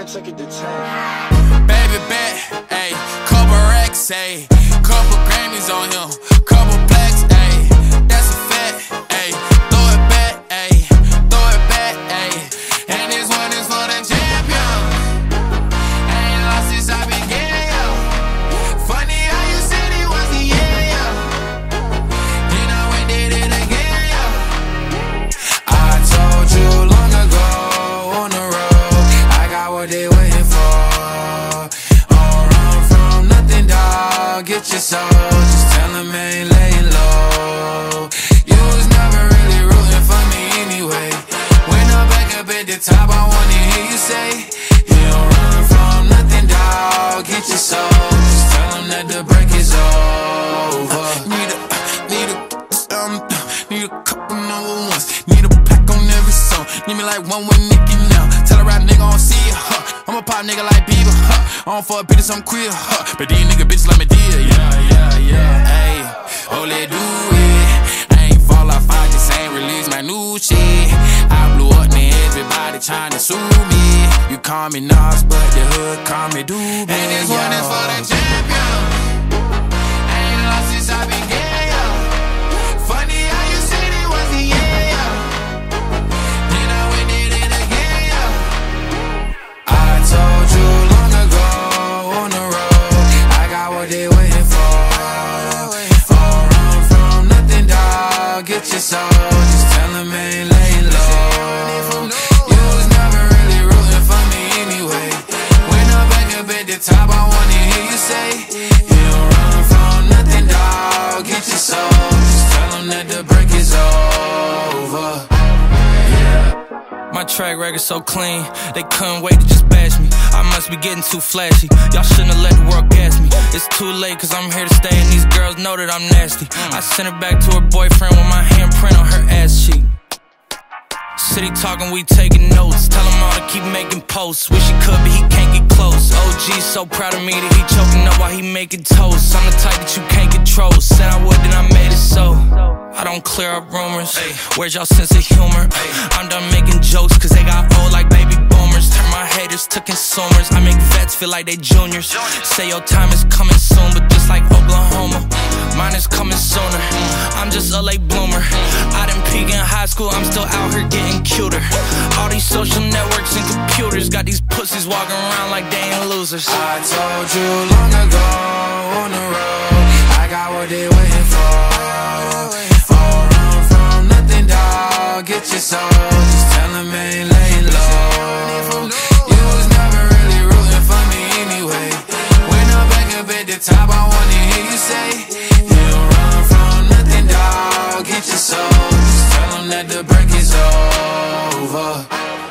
took it to 10. Baby bet, ayy, couple racks, ayy, couple Grammys on him, couple blacks, ayy, that's a fact, ayy, throw it back, ayy, ayy, and this one is for the champion. Ain't lost since I began, yo. Funny how you said it was the end, yo. Then I went did it again, yo. I told you long ago on the road, I got what they waiting for. Don't run from nothing, dog. Get your soul, just tell them ain't laying low. You was never really rooting for me anyway. When I'm back up at the top, I wanna hear you say, you don't run from nothing, dog. Get your soul, just tell them that the break is over. Need a couple number ones. Need a pack on every song. Need me like one with Nicki now. Tell a rap nigga I don't see it, huh. I'm a pop nigga like Bieber, huh. I don't fuck bitches, I'm queer, huh. But these nigga bitches like me dear, yeah. Ayy, oh, let do it. I ain't fall off, I just ain't release my new shit. I blew up, then everybody tryna sue me. You call me Nas, but the hood call me Doobie. And this one is for the champion. Ain't lost since I began, yo. Funny how you said it was the end, yo. Then I went did it again, yo. I told you long ago on the road, I got what they waiting for. Don't run from nothing, dog. Get your soul, just tell them ain't laying low. You was never really rooting for me anyway. When I'm back up at the top, I wanna hear you say, you don't run from nothing, dog. Get your soul, just tell them that the break is over. My track record so clean, they couldn't wait to just bash me. I must be getting too flashy, y'all shouldn't have let the world gas me. It's too late cause I'm here to stay and these girls know that I'm nasty. I sent her back to her boyfriend with my handprint on her ass cheek. City talking, we taking notes. Tell him all to keep making posts. Wish he could, but he can't get close. OG so proud of me that he choking up while he making toast. I'm the type that you can't control. Said I would, then I made it so. I don't clear up rumors. Where's y'all sense of humor? I'm done making jokes cause they got old like baby boomers. Turn my haters to consumers. I make vets feel like they juniors. Say your time is coming soon, but just like Oklahoma, mine is coming sooner. I'm just a late bloomer. I didn't peak in high school, I'm still out here getting cuter. All these social networks and computers got these pussies walking around like they ain't losers. I told you long ago on the road, I got what they waiting for. Don't run from nothing, dog. Get your soul, just tell them ain't laying low. You was never really rooting for me anyway. When I'm back up at the top, I wanna hear you say, you don't run from nothing, dog. Get your soul, just tell them that the break is over.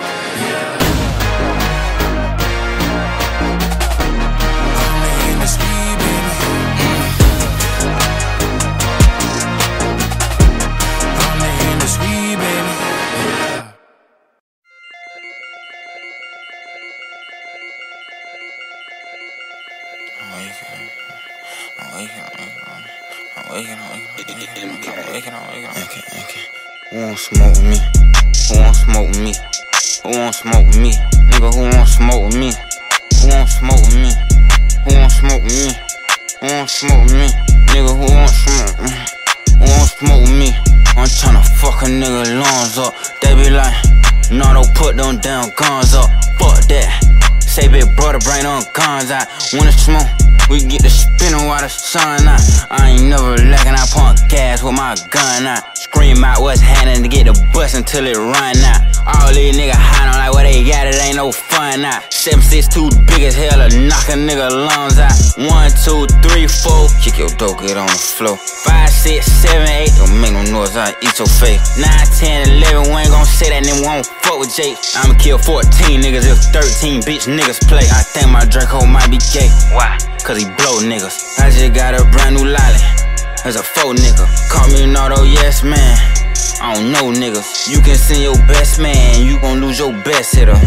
Who won't smoke with me? Who won't smoke with me? Who won't smoke with me? Nigga, who won't smoke with me? Who won't smoke with me? Who won't smoke with me? Who won't smoke with me? Nigga, who won't smoke with me? Who won't smoke with me? I'm tryna fuck a nigga lungs up. They be like, no, don't put them damn guns up. Fuck that. Say big brother, bring them guns out. When it's smoke, we get the spinning while the sun out. I ain't never lacking, I pump gas with my gun out. Scream out what's happening to get the bus until it run out. All these niggas hiding like what they got, it ain't no fun out. 7'6" big as hell to knock a nigga lungs out. 1, 2, 3, 4, kick your dope, get on the floor. 5, 6, 7, 8, don't make no noise, I eat your face. 9, 10, 11, we ain't gon' say that, then we won't fuck with Jake. I'ma kill 14 niggas if 13 bitch niggas play. I think my Draco might be gay. Why? Cause he blow niggas. I just got a brand new lolly. There's a faux nigga. Call me an auto yes man. I don't know niggas. You can send your best man, you gon' lose your best hitter.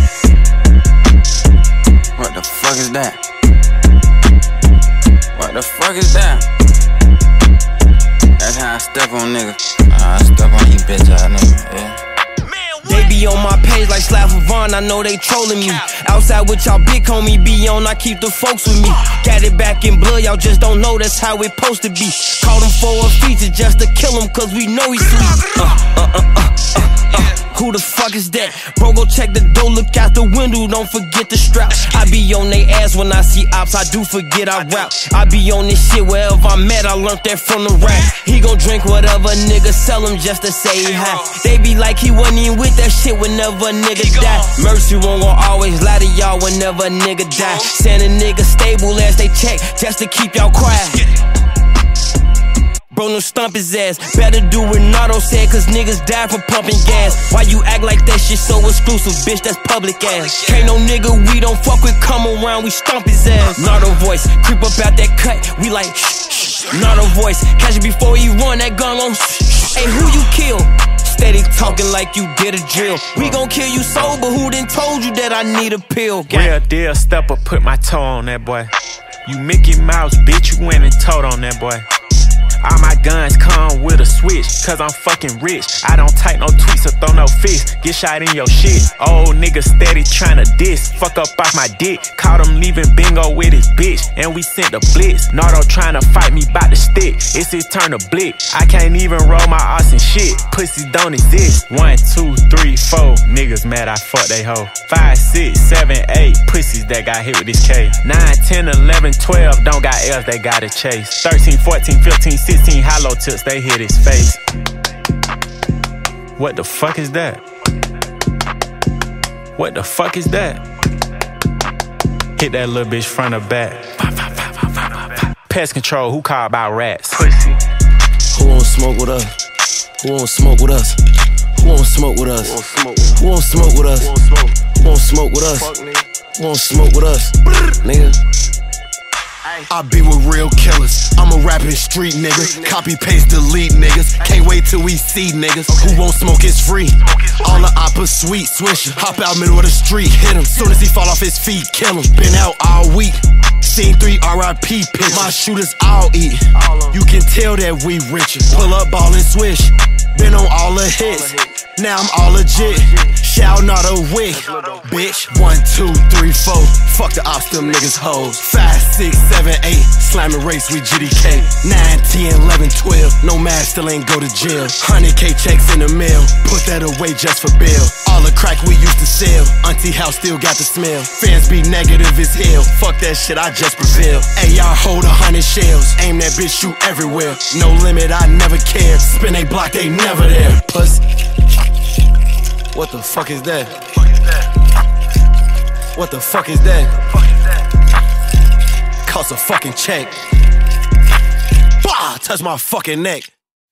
What the fuck is that? What the fuck is that? That's how I step on niggas. I step on you bitch ass nigga, yeah. They be be on my page like Slav Vaughn, I know they trolling me. Outside with y'all big homie be on, I keep the folks with me. Got it back in blood, y'all just don't know that's how it supposed to be. Caught him for a feature just to kill him cause we know he's sweet. Who the fuck is that? Bro, go check the door, look out the window, don't forget the strap. I be on they ass when I see ops, I do forget I rap. I be on this shit wherever I'm at, I learned that from the rap. He gon' drink whatever nigga sell him just to say hi. They be like he wasn't even with that shit whenever a nigga die. Mercy won't gon' always lie to y'all whenever a nigga die. Send a nigga stable as they check just to keep y'all quiet. Bro, no stump his ass. Better do what Nardo said, cause niggas die from pumping gas. Why you act like that shit so exclusive, bitch? That's public ass. Can't no nigga we don't fuck with come around, we stomp his ass. Nardo voice, creep up out that cut, we like shh, shh. Nardo voice, catch it before he run, that gun on shh. Hey, who you kill? Steady talking like you did a drill. We gon' kill you sober, who done told you that I need a pill? Real deal stepper, put my toe on that boy. You Mickey Mouse, bitch, you went and told on that boy. All my guns come with a switch, cause I'm fucking rich. I don't type no tweets or throw no fists, get shot in your shit. Old nigga steady tryna diss, fuck up off my dick. Caught him leaving bingo with his bitch, and we sent the blitz. Nardo tryna fight me bout the stick, it's his turn to blick. I can't even roll my ass and shit, pussy don't exist. 1, 2, 3, 4, niggas mad I fuck they hoe. 5, 6, 7, 8, pussies that got hit with this K. 9, 10, 11, 12, don't got L's, they gotta chase. 13, 14, 15, 16 hollow tips, they hit his face. What the fuck is that? What the fuck is that? Hit that little bitch front or back. Pest control, who called about rats? Pussy. Who won't smoke with us? Who won't smoke with us? Who won't smoke with us? Who won't smoke with us? Who won't smoke with us? Who won't smoke with us? Nigga. I be with real killers, I'm a rapping street nigga. Copy, paste, delete niggas. Can't wait till we see niggas. Who won't smoke is free. All the oppa sweet swisher. Hop out middle of the street, hit him. Soon as he fall off his feet, kill him. Been out all week. Seen 3 RIP pics. My shooters all eat. You can tell that we richer. Pull up, ball and swish. Been on all the hits. Now I'm all legit. Shout not a wick, bitch. 1, 2, 3, 4. Fuck the ops, them niggas hoes. 5, 6, 7, 8. Slamming race with GDK. 9, 10, 11, 12. No man still ain't go to jail. 100K checks in the mail. Put that away just for bail. All the crack we used to sell. Auntie house still got the smell. Fans be negative as hell. Fuck that shit, I just prevail. AR hold 100 shells. Aim that bitch, shoot everywhere. No limit, I never care. Spin a block, they never there. Pussy. What the fuck is that? What the fuck is that? Cost a fucking check. Bah! Touch my fucking neck.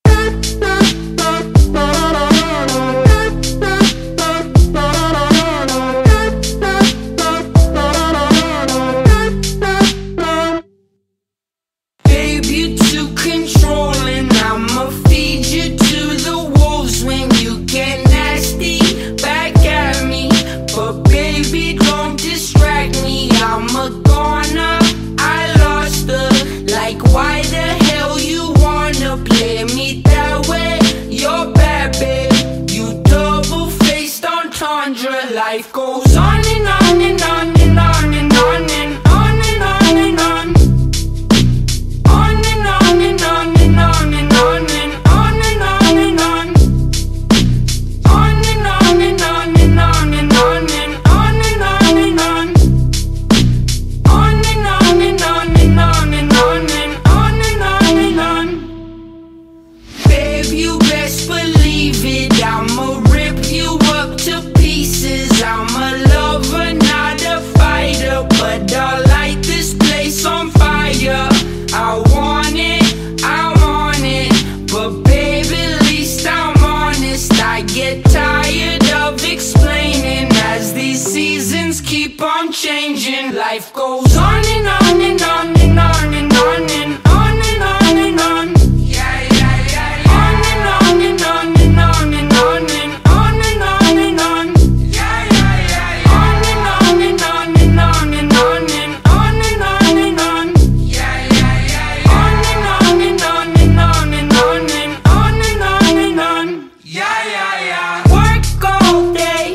Babe, you too controlling. I'ma feed you to the wolves when you get nasty back at me. But baby, don't distract me. I'm a goner, I lost her. Like, why the hell you wanna play me that way? You're bad, babe. You double-faced entendre. Life goes on and on and on and on and on and on and on and on. On and on and on and on and on and on and on and on. On and on and on and on and on and on and on and on. On and on and on and on and on and on and on and on. Babe, you best believe it. I'ma rip you up to pieces. I'm a lover, not a fighter, but I'll light this place on fire. I want it, but baby, at least I'm honest. I get tired of explaining as these seasons keep on changing. Life goes on and on and on and on and on and on and on and on. Yeah, yeah, yeah, yeah. On and on and on and on and on and on and on and on. Yeah, yeah, yeah, yeah. On and on and on and on and on and on and on and on. Yeah, yeah, yeah, yeah. On and on and on and on and on and on and on and on. Yeah, yeah, yeah. Work all day,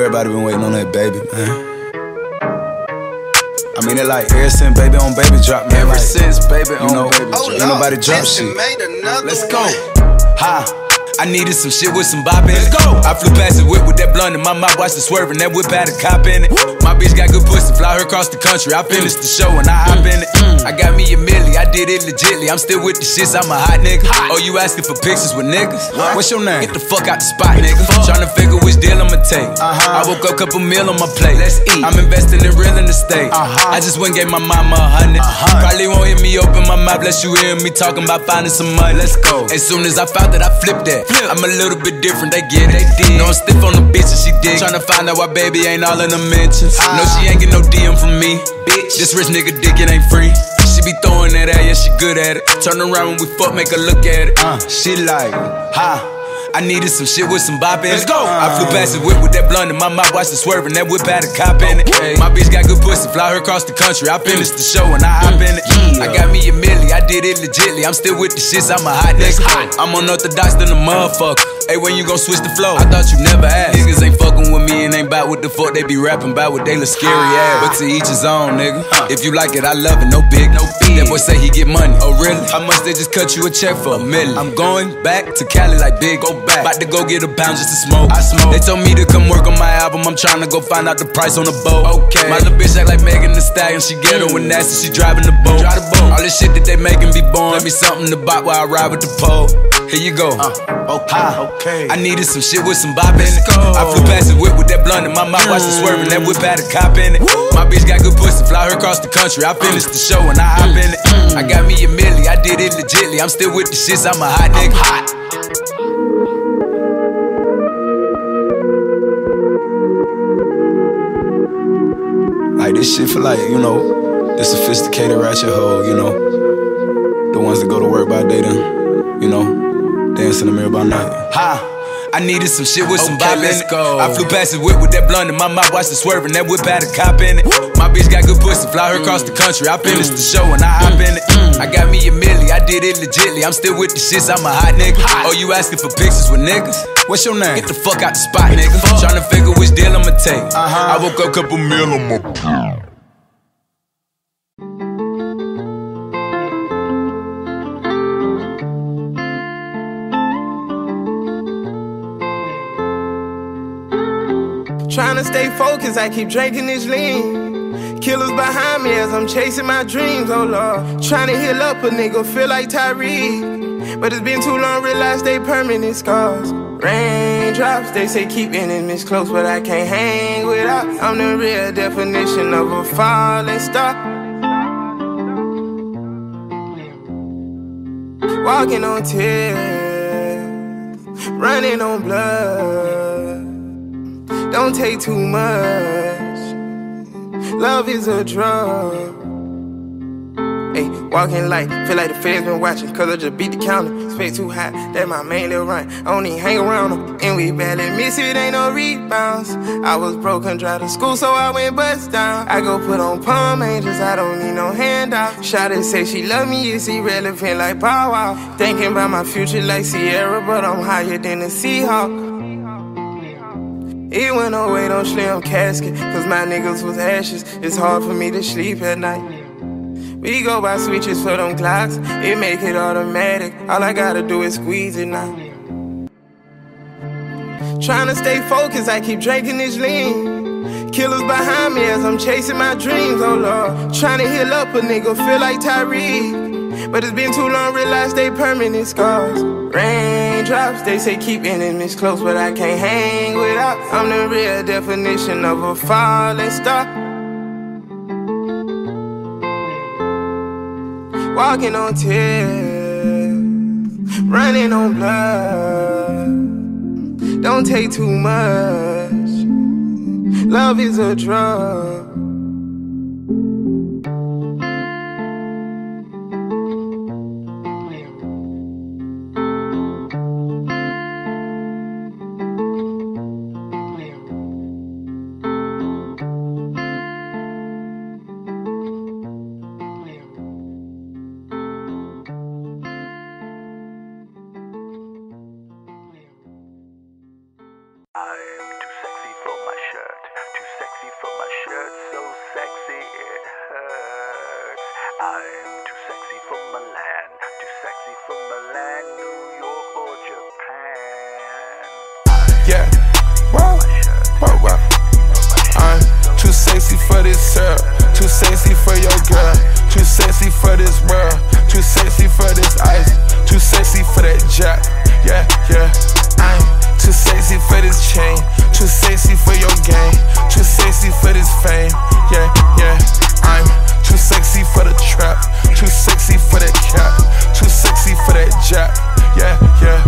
Everybody been waiting on that baby, man. I mean, it like ever since baby on baby drop, man. Ever like, since baby on baby drop. Ain't nobody drop shit. Let's go. Ha. I needed some shit with some bop in it. Let's go. I flew past the whip with that blunt in my mouth, watched it swerving. That whip had a cop in it. My bitch got good pussy, fly her across the country. I finished the show and I hop in it. I got me a milli, I did it legitly. I'm still with the shits, I'm a hot nigga. Oh, you asking for pictures with niggas? What's your name? Get the fuck out the spot, nigga. Tryna figure which deal I'ma take. I woke up, couple meal on my plate. Let's eat. I'm investing in real estate. I just went and gave my mama 100. Probably won't hear me open my mouth, bless you hear me talking about finding some money. Let's go. As soon as I found that, I flipped that. I'm a little bit different, they get it. No, I'm stiff on the bitch and she dig. Tryna find out why baby ain't all in the mentions. No, she ain't get no DM from me. Bitch, this rich nigga dick, it ain't free. She be throwing that at, yeah, she good at it. Turn around when we fuck, make her look at it. She like, ha. I needed some shit with some bop in it. Let's go. I flew past the whip with that blunt in my mouth, watched it swerving. That whip had a cop in it. My bitch got good pussy, fly her across the country. I finished the show and I hop in it. I got me a milli, I did it legitly. I'm still with the shits, I'm a hot nigga. I'm unorthodox than a motherfucker. Hey, when you gon' switch the flow? I thought you never asked. Niggas ain't fucking with me and ain't bout what the fuck they be rapping about, what they look scary ass. But to each his own, nigga. If you like it, I love it, no big, no fee. That boy say he get money. Oh really? How much they just cut you a check for? $1 million. I'm going back to Cali like big, go back. About to go get a pound just to smoke. I smoke. They told me to come work on my album. I'm trying to go find out the price on the boat. Okay. My little bitch act like Megan Thee Stallion. She ghetto and nasty. She driving the boat. Drive the boat. All this shit that they making be born. Let me something to bop while I ride with the pole. Here you go. Okay. I needed some shit with some bop in it. I flew past the whip with that blunt in my mouth, watched it swerving. That whip had a cop in it. My bitch got good pussy, fly her across the country. I finished the show and I hop in it. I got me a milli, I did it legitly. I'm still with the shits, I'm a hot nigga. Like this shit for like, you know, the sophisticated ratchet hoe, you know. The ones that go to work by day then, you know, dance in the mirror by night. Ha! I needed some shit with some bop in it. I flew past the whip with that blunt in my mouth, watched it swerving. That whip had a cop in it. My bitch got good pussy, fly her across the country. I finished the show and I hop in it. I got me a milli, I did it legitly. I'm still with the shits, I'm a hot nigga. Oh, you asking for pictures with niggas? What's your name? Get the fuck out the spot, nigga. Tryna figure which deal I'ma take. I woke up, couple meal on my plate. Tryna stay focused, I keep drinking this lean. Killers behind me as I'm chasing my dreams, oh Lord. Tryna heal up a nigga, feel like Tyreek. But it's been too long, realize they permanent scars. Raindrops, they say keep enemies close, but I can't hang without. I'm the real definition of a falling star. Walking on tears, running on blood. Don't take too much. Love is a drug. Ay, walking light, feel like the feds been watching. Cause I just beat the counter, spec too high, that's my main little run. I don't even hang around them, and we barely miss it, ain't no rebounds. I was broke and drive to school, so I went bust down. I go put on Palm Angels, I don't need no handout. Shawty say she love me, it's irrelevant like Bow Wow. Thinking about my future like Sierra, but I'm higher than the Seahawk. It went away, don't slim casket, cause my niggas was ashes. It's hard for me to sleep at night. We go by switches for them clocks, it make it automatic. All I gotta do is squeeze it now. Tryna stay focused, I keep drinking this lean. Killers behind me as I'm chasing my dreams, oh Lord. Tryna heal up a nigga, feel like Tyreek. But it's been too long, realize they permanent scars. Raindrops, they say keep enemies close, but I can't hang without. I'm the real definition of a falling star. Walking on tears, running on blood. Don't take too much. Love is a drug. I am too sexy for my shirt. sexy for my shirt, so sexy it hurts. I'm too sexy for Milan, too sexy for Milan, New York or Japan. Yeah, whoa, whoa, whoa. I'm too sexy for this syrup, too sexy for your girl, too sexy for this world, too sexy for this ice, too sexy for that jack. Yeah, yeah. I'm too sexy for this chain, too sexy for your game, too sexy for this fame. Yeah, yeah. I'm too sexy for the trap, too sexy for that cap, too sexy for that jack. Yeah, yeah.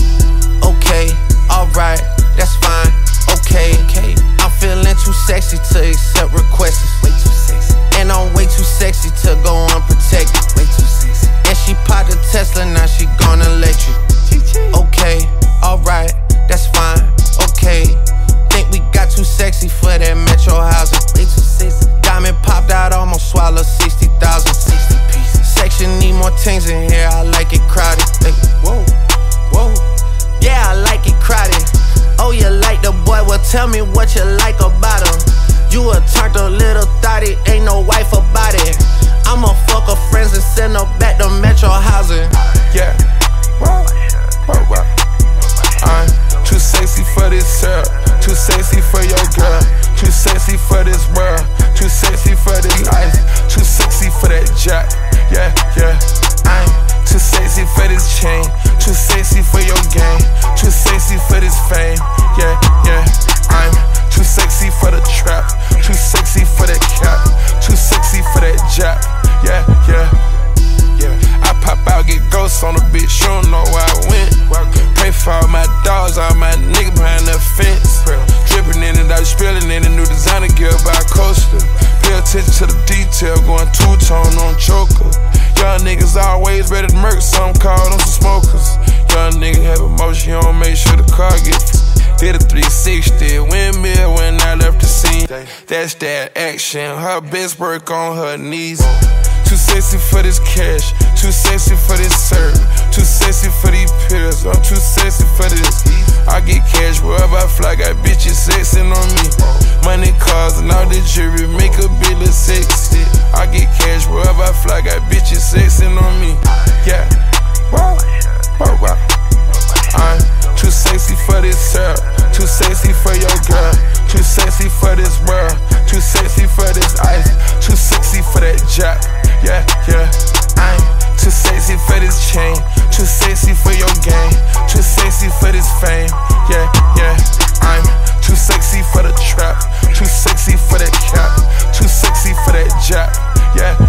Okay, alright, that's fine. Okay, I'm feeling too sexy to accept requests. Way too sexy. And I'm way too sexy to go unprotected. Way too sexy. And she popped a Tesla, now she gonna let you. Okay, alright, that's fine. Okay, think we got too sexy for that metro housing. Way too sexy. Diamond popped out, almost swallowed 60,000. 60 pieces. Section need more things in here, I like it crowded. Hey, whoa, whoa. Yeah, I like it crowded. Oh, you like the boy? Well, tell me what you like about him. You a turned a little thotty, ain't no wife about it. I'ma fuck her friends and send her back to metro housing. Yeah, whoa, whoa, whoa. I'm too sexy for this syrup, too sexy for your girl, too sexy for this world, too sexy for this ice, too sexy for that jack. Yeah, yeah. I'm too sexy for this chain, too sexy for your game, too sexy for this fame. Yeah, yeah. I'm too sexy for the trap, too sexy for that cap, too sexy for that jack. Yeah, yeah. Yeah, I pop out, get ghosts on a bitch, you don't know where I went. Pray for all my dogs, all my niggas behind the fence. Dripping in and out, spilling in a new designer gear by Coaster. Pay attention to the detail, going two-tone on choker. Young niggas always ready to murk, some call them some smokers. Young nigga have emotion, you don't make sure the car gets. Did a 360, windmill when I left the scene. That's that action, her best work on her knees. Too sexy for this cash, too sexy for this serve, too sexy for these pills, I'm too sexy for this. I get cash wherever I fly, got bitches sexing on me. Money, cars, and all the jewelry make a bill of sexy. I get cash wherever I fly, got bitches sexing on me. Yeah, whoa, whoa, whoa. I'm too sexy for this syrup, too sexy for your girl, too sexy for this world, too sexy for this ice, too sexy for that jack. Yeah, yeah. I'm too sexy for this chain, too sexy for your game, too sexy for this fame. Yeah, yeah. I'm too sexy for the trap, too sexy for that cap, too sexy for that jack. Yeah,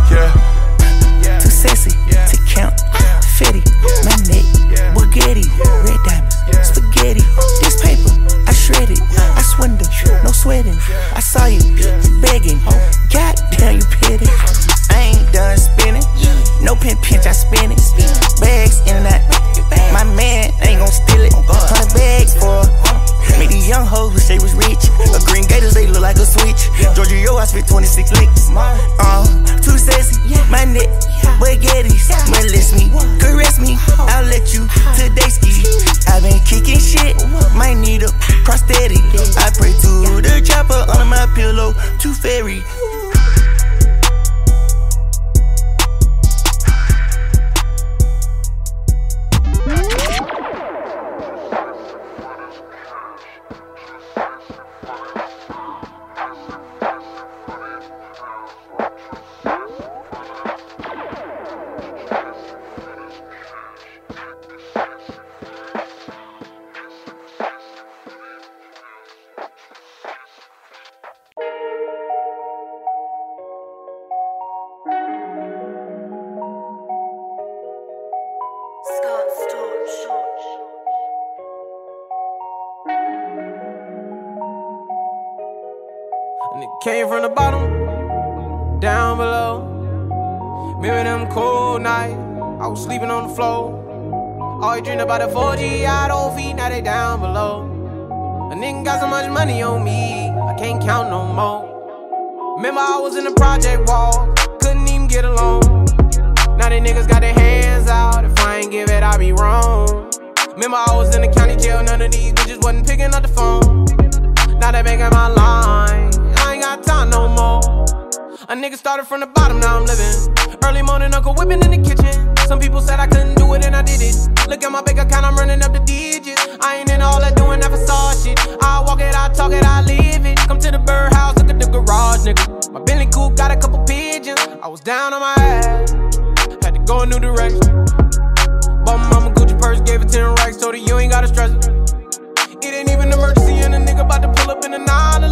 yeah. Too sexy to count, fitty, my neck, Bugatti, red diamonds, spaghetti. This paper, I shred it, I swindle, no sweating. I saw you begging, goddamn you pity. I ain't done spinning, no pinch, I spin it. Bags in and out, my man ain't gon' steal it. 100 bags for made these young hoes wish they was rich. A green gators, they look like a switch. Georgia, yo, I spit 26 licks. Too sexy, my neck, baguettes. Molest me, caress me, I'll let you today ski. I been kicking shit, might need a prosthetic. I pray to the chopper under my pillow, too fairy. Came from the bottom, down below. Remember them cold nights, I was sleeping on the floor. Always dreamed about the 4G, I don't feed, now they down below. A nigga got so much money on me, I can't count no more. Remember I was in the project wall, couldn't even get along. Now they niggas got their hands out, if I ain't give it, I be wrong. Remember I was in the county jail, none of these bitches wasn't picking up the phone. Now they making my line, I ain't A nigga started from the bottom, now I'm living. Early morning, Uncle whipping in the kitchen. Some people said I couldn't do it and I did it. Look at my bank account, I'm running up the digits. I ain't in all that doing that facade shit. I walk it, I talk it, I live it. Come to the birdhouse, look at the garage, nigga. My Bentley coupe got a couple pigeons. I was down on my ass, had to go a new direction. Bought my mama Gucci purse, gave it 10 racks, told her you ain't gotta stress it. It ain't even an emergency and a nigga about to pull up in a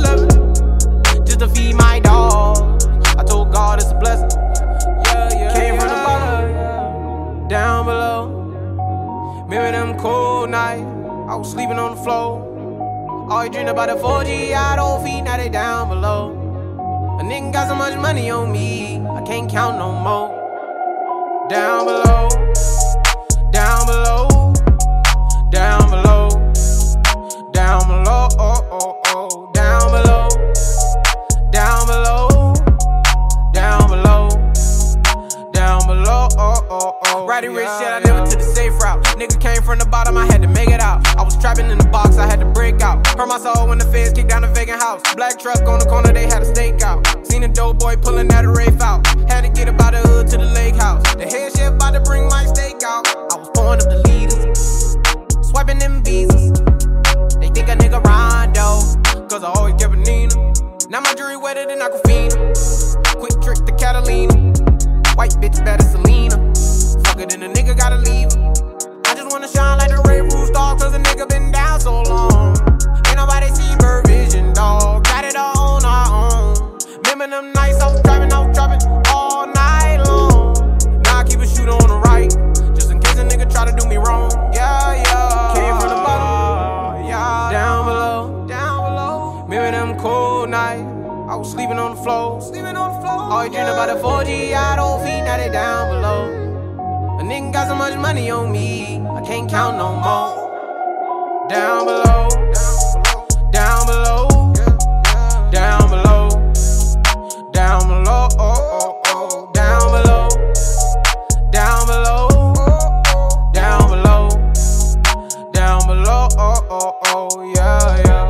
911 just to feed my dog. I told God it's a blessing. Came from the bottom, down below. Remember them cold nights, I was sleeping on the floor. Always dreamed about the 4G, I don't feed, now they down below. A nigga got so much money on me, I can't count no more. Down below, down below, down below, down below, oh, oh, oh, down below, down below, down below, down below, oh, oh, oh. Riding rich shit, I never took the safe route. Nigga came from the bottom, I had to make it out. I was trapping in the box, I had to break out. Hurt my soul when the feds kicked down the vacant house. Black truck on the corner, they had a stakeout. Seen a dope boy pulling out a Rafe out. Had to get about the hood to the lake house. The head chef about to bring my steak out. I was pouring up the leaders, swiping them visas. They think a nigga Rondo, cause I always kept a Nina. Now my jewelry wetter than Aquafina. Quick trick to Catalina. White bitch better Selena. Fuck it, then a nigga gotta leave her. I just wanna shine like the Ray Roof dog, cause a nigga been down so long. Ain't nobody see bird vision, dog. Got it all on our own. Remember them nights I was driving all night long. Now I keep a shooter on the right, just in case a nigga try to do me wrong. Yeah, yeah. Came from the bottom, yeah. Down below, down below. Remember them cold nights, I was sleeping on the floor. Always dreamed about the 4G, I don't feed, now they down below. A nigga got so much money on me, I can't count no more. Down below, down below, down below, down below, oh, oh, oh, down below, down below, down below, down below, oh, oh, oh, yeah, yeah.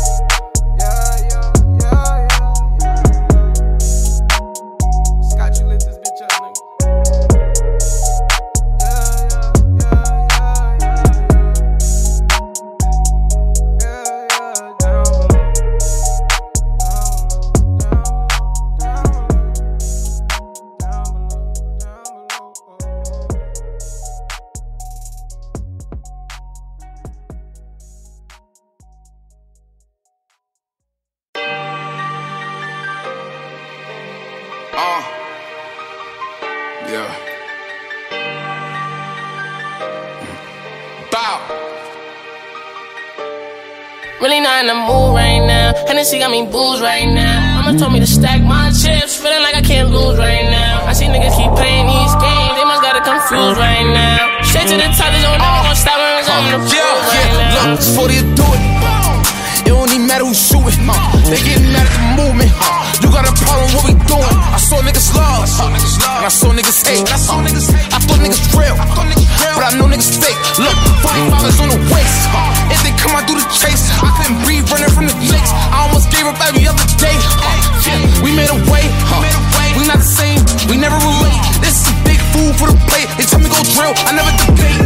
Really not in the mood right now. Hennessy got me booze right now. Mama told me to stack my chips, feeling like I can't lose right now. I see niggas keep playing these games, they must got it confused right now. Straight to the top, there's no never gonna stop when I'm in the pool right now. Look, it's 40 to do it. It don't even matter who's shooting. They getting mad at the movement. You got a problem, what we doing? I saw niggas love, and I saw niggas hate. I thought niggas real, but I know niggas fake. Look, 45 is on the waist. If they come out, do the chase. I couldn't breathe running from the lakes. I almost gave up every other day. We made a way, we not the same, we never relate. This is a big food for the plate. They tell me go drill, I never debate.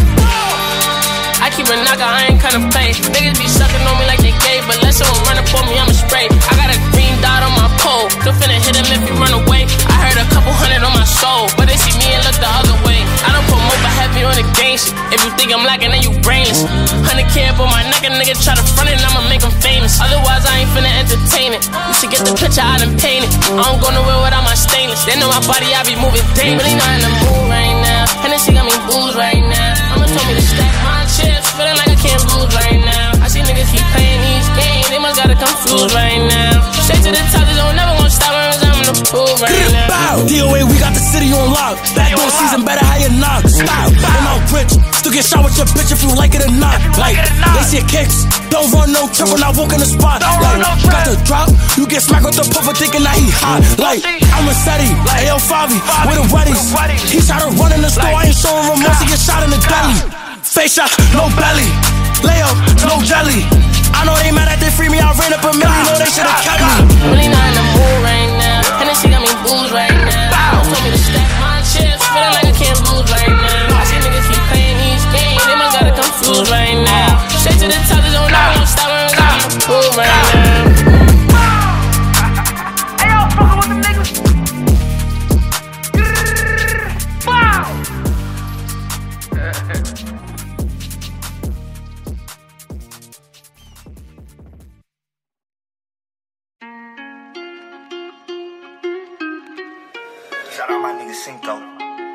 I keep a knocker, I ain't kinda play. Niggas be sucking on me like they gay, but let someone run up on me, I'ma spray. I got a green dot on my pole, still finna hit him if he run away. I heard a couple hundred on my soul, but they see me and look the other way. I don't put more but heavy on the gang shit. If you think I'm lacking, then you brainless. 100K up on my neck, a nigga try to front it, and I'ma make him famous. Otherwise, I ain't finna entertain it. You should get the picture, I done painted. I don't go nowhere without my stainless. They know my body, I be moving dangerous. Really not in the mood right now. Hennessy got me booze right now. Mama told me to stack my chips, feeling like I can't lose right now. I see niggas keep playing these games, they must got it confused right now. Straight to the top, they don't never gonna stop when I'm in the pool right now. DOA, we got the city on lock. Backdoor season, better how you knock. Stop, and I'm rich. Still get shot with your bitch if you like it or not. Like, they see kicks, don't run no trip when I walk in the spot. Like, got the drop, you get smacked with the puffer thinking that he hot. Like, I'm a SETI, AL Favi, with the Weddies. He tried to run in the store, I ain't showing remorse, he get shot in the belly. Face shot, no belly. Layup, no jelly. I know they mad at they free me, I ran up a million, know they should've kept me. Really not in the mood right now. Hennessy Shout out my nigga Cinco.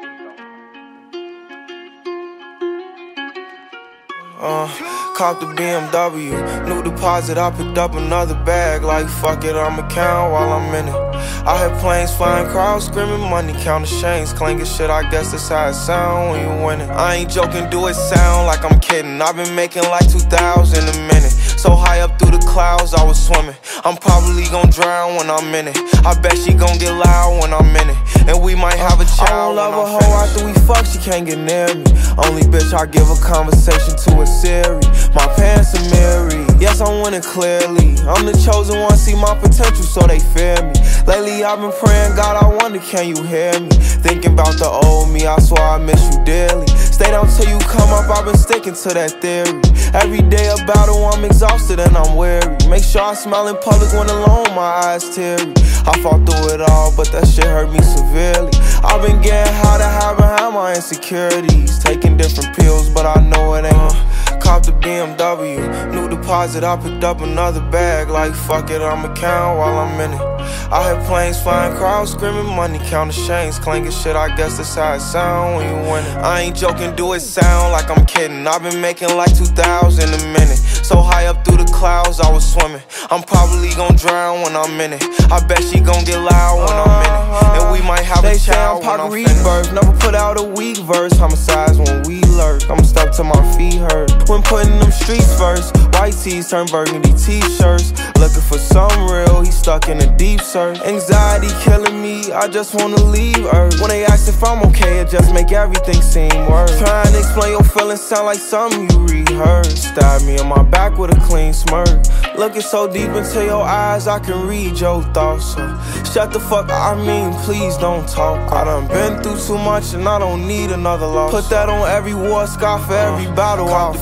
Caught the BMW, new deposit, I picked up another bag. Like fuck it, I'ma count while I'm in it. I hear planes flying, crowds screaming, money counting chains clanking shit. I guess that's how it sound when you win it. I ain't joking, do it sound like I'm kidding. I've been making like 2,000 a minute. So high up through the clouds, I was swimming. I'm probably gon' drown when I'm in it. I bet she gon' get loud when I'm in it. And we might have a child. I don't love a hoe after we fuck, she can't get near me. Only bitch I give a conversation to a Siri. My pants are mirrored. Yes, I'm winning clearly. I'm the chosen one, see my potential, so they fear me. Lately I've been praying, God, I wonder, can you hear me? Thinking about the old me, I swear I miss you dearly. Stay down till you come up, I've been sticking to that theory. Every day a battle, I'm exhausted and I'm weary. Make sure I smile in public when alone, my eyes teary. I fought through it all, but that shit hurt me severely. I've been getting high to hide behind my insecurities. Taking different pills, but I know it ain't. Caught the BMW, new deposit, I picked up another bag. Like fuck it, I'ma count while I'm in it. I hear planes flying, crowds screaming, money counting chains clanking shit. I guess that's how it sound when you win it. I ain't joking, do it sound like I'm kidding. I've been making like 2,000 a minute. So high up through the clouds, I was swimming. I'm probably gon' drown when I'm in it. I bet she gon' get loud when I'm in it. And we might have a child when I'm finished. Never put out a weak verse, homicides when we lurk. I'm stuck till my feet hurt. When putting them streets first, white tees turn burgundy t-shirts. Looking for some real, he stuck in a deep search. Anxiety killing me, I just wanna leave Earth. When they ask if I'm okay, it just make everything seem worse. Trying to explain your feelings sound like something you rehearsed. Stab me in my back with a clean smirk. Looking so deep into your eyes, I can read your thoughts. So shut the fuck up, I mean please don't talk. I done been through too much and I don't need another loss. Put that on every war scar for every battle. Caught the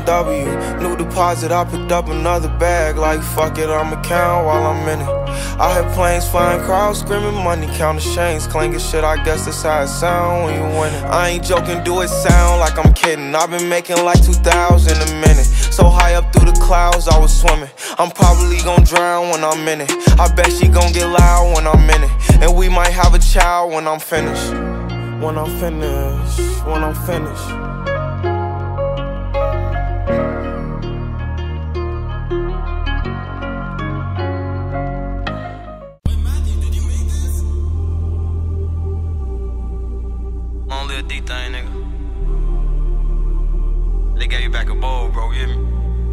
BMW, new deposit, I picked up another bag. Like fuck it, I'ma count while I'm in it. I hear planes flying, crowds screaming, money counting chains clanking shit. I guess that's how it sound when you win it. I ain't joking, do it sound like I'm kidding. I've been making like 2,000 a minute. So high up through the clouds, I was swimming. I'm probably gon' drown when I'm in it. I bet she gon' get loud when I'm in it. And we might have a child when I'm finished. When I'm finished, when I'm finished. Only a D thing, nigga. They gave you back a bowl, bro, you hear me?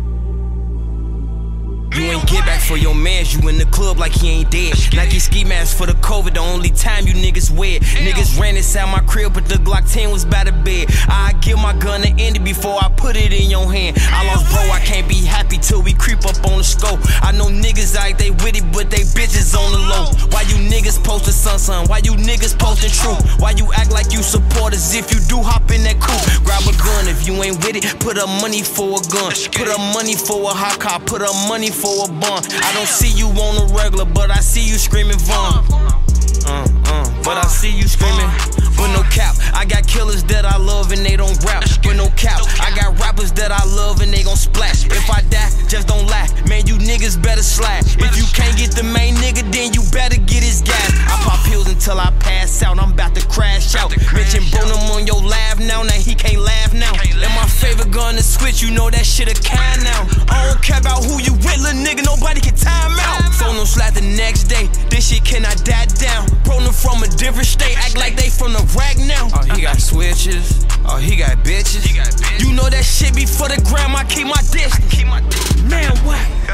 You ain't get back for your mans, you in the club like he ain't dead. Nike ski mask for the COVID, the only time you niggas wear. Niggas ran inside my crib, but the Glock 10 was by the bed. I give my gun to Andy before I put it in your hand. I lost bro, I can't be happy till we creep up on the scope. I know niggas like they with it, but they bitches on the low. Why you niggas posting sun? Why you niggas posting truth? Why you act like you support us if you do hop in that coupe? Grab a gun if you ain't with it, put up money for a gun. Put up money for a hot car, put up money for a bond. I don't see you on the regular, but I see you screaming Vaughn. But I see you screaming. But no cap, I got killers that I love and they don't rap. But no cap, I got rappers that I love and they gon' splash. If I die, just don't laugh. Man, you niggas better slide. If you can't get the main nigga, then you better get his gas. I pop pills until I pass out, I'm about to crash out. Mention Bonum on your laugh now he can't laugh now. And my favorite gun to switch, you know that shit a kind now. I don't care about who you with, little nigga, nobody can time out. Phone no slap the next day, this shit cannot die down. Prono from a different state, act like they from the rack now. Oh, he got switches, oh, he got bitches. You know that shit be for the gram, I keep my distance. Man, what?